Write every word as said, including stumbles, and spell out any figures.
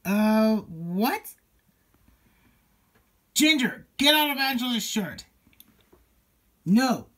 Uh, what? Ginger, get out of Angela's shirt. No.